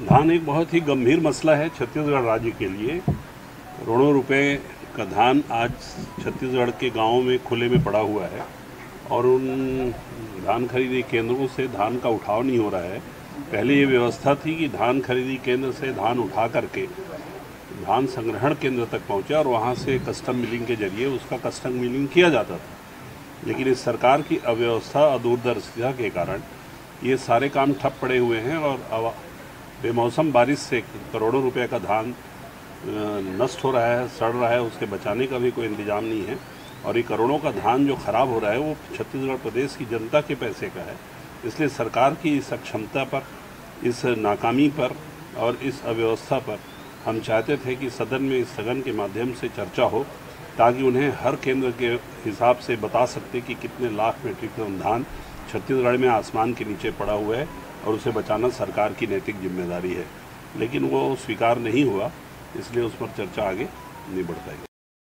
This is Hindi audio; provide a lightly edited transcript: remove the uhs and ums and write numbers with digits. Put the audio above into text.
धान एक बहुत ही गंभीर मसला है छत्तीसगढ़ राज्य के लिए। करोड़ों रुपए का धान आज छत्तीसगढ़ के गांवों में खुले में पड़ा हुआ है और उन धान खरीदी केंद्रों से धान का उठाव नहीं हो रहा है। पहले ये व्यवस्था थी कि धान खरीदी केंद्र से धान उठा करके धान संग्रहण केंद्र तक पहुंचे और वहां से कस्टम मिलिंग के जरिए उसका कस्टम मिलिंग किया जाता था। लेकिन इस सरकार की अव्यवस्था, अदूरदर्शिता के कारण ये सारे काम ठप पड़े हुए हैं और बेमौसम बारिश से करोड़ों रुपए का धान नष्ट हो रहा है, सड़ रहा है, उसके बचाने का भी कोई इंतजाम नहीं है। और ये करोड़ों का धान जो खराब हो रहा है वो छत्तीसगढ़ प्रदेश की जनता के पैसे का है। इसलिए सरकार की इस अक्षमता पर, इस नाकामी पर और इस अव्यवस्था पर हम चाहते थे कि सदन में इस सदन के माध्यम से चर्चा हो, ताकि उन्हें हर केंद्र के हिसाब से बता सकते कि कितने लाख मीट्रिक टन धान छत्तीसगढ़ में आसमान के नीचे पड़ा हुआ है और उसे बचाना सरकार की नैतिक जिम्मेदारी है। लेकिन वो स्वीकार नहीं हुआ, इसलिए उस पर चर्चा आगे नहीं बढ़ पाएगी।